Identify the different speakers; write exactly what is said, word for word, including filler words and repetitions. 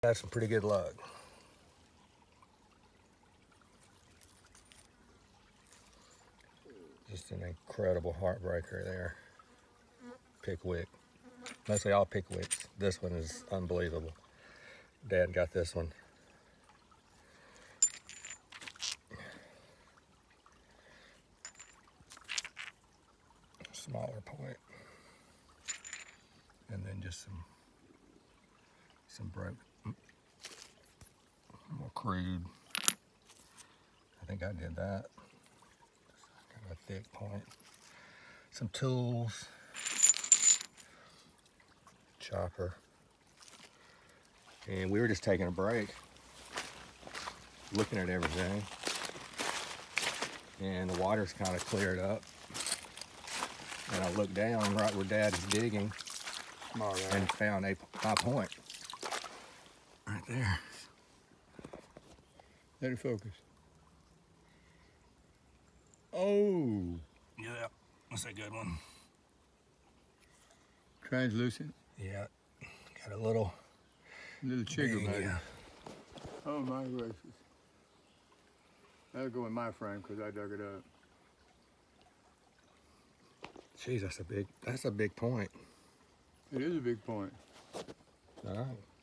Speaker 1: Had some pretty good luck. Just an incredible heartbreaker there. Pickwick. Mostly all pickwicks. This one is unbelievable. Dad got this one. Smaller point. And then just some some broke, more crude. I think I did that. Kind of a thick point. Some tools. Chopper. And we were just taking a break, looking at everything. And the water's kind of cleared up. And I looked down right where Dad is digging and found a my point. Right there.
Speaker 2: Let it focus. Oh!
Speaker 1: Yeah, that's a good one.
Speaker 2: Translucent?
Speaker 1: Yeah, got a little...
Speaker 2: Little chigger bag.
Speaker 1: Yeah.
Speaker 2: Oh my gracious. That'll go in my frame because I dug it up.
Speaker 1: Jeez, that's a big, that's a big point.
Speaker 2: It is a big point.
Speaker 1: All right.